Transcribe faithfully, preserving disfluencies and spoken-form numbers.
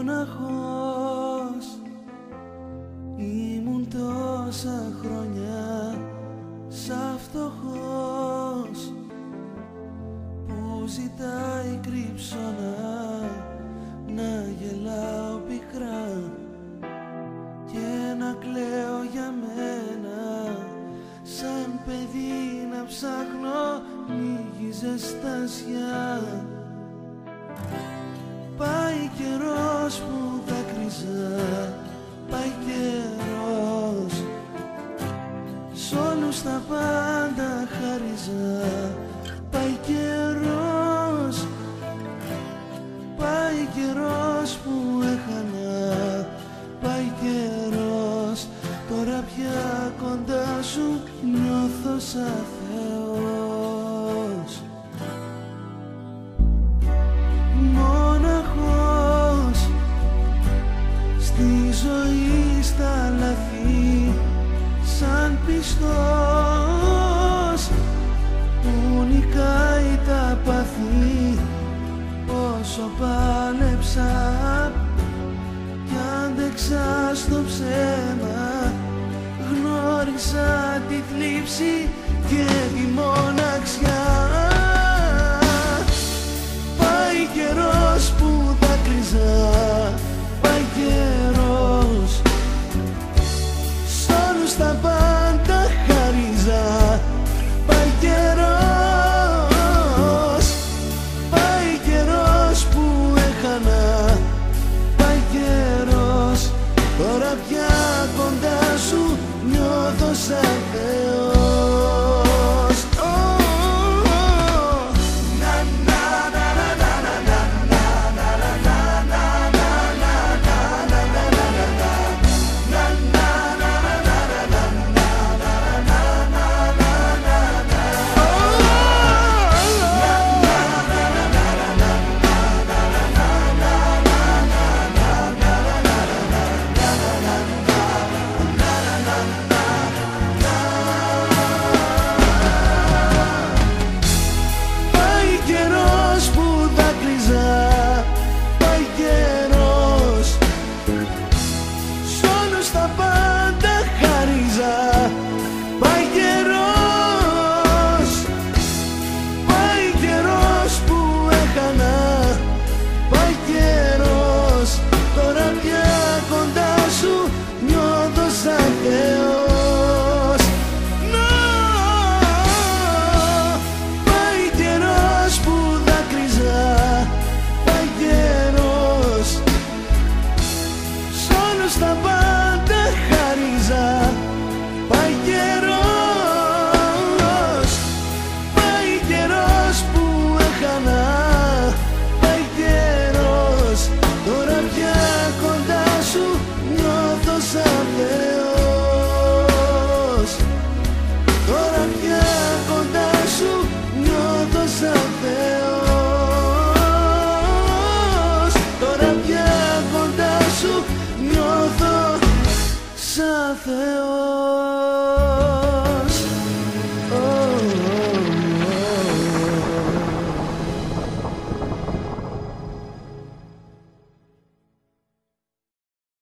Μόναχος ήμουν τόσα χρόνια, σαν φτωχός που ζητάει κρύψωνα να γελάω πικρά και να κλαίω για μένα, σαν παιδί να ψάχνω λίγη ζεστασιά. Πάει καιρός που δάκρυζα, πάει καιρός, σ' όλους τα πάντα χάριζα. Πάει καιρός, πάει καιρός που έχανα. Πάει καιρός, τώρα πια κοντά σου νιώθω σαν Θεός. Μόναχος στη ζωή, στα λαθή, σαν πιστός που νικάει τα πάθη. Πόσο πάλεψα κι άντεξα στο ψέμα, γνώρισα τη θλίψη και τη μοναξιά. Πάει καιρός που δάκρυζα, πάει καιρός, σ' όλους τα πάντα χάριζα. Πάει καιρός, πάει καιρός που έχανα. Πάει καιρός, τώρα πια κοντά σου νιώθω σαν Θεός. Στα πάντα χάριζα. Πάει καιρός, πάει καιρός που έχανα. Πάει καιρός, τώρα πια κοντά σου νιώθω σαν Θεός. Τώρα πια κοντά σου νιώθω σαν Θεός. Τώρα πια κοντά σου νιώθω σαν Θεός.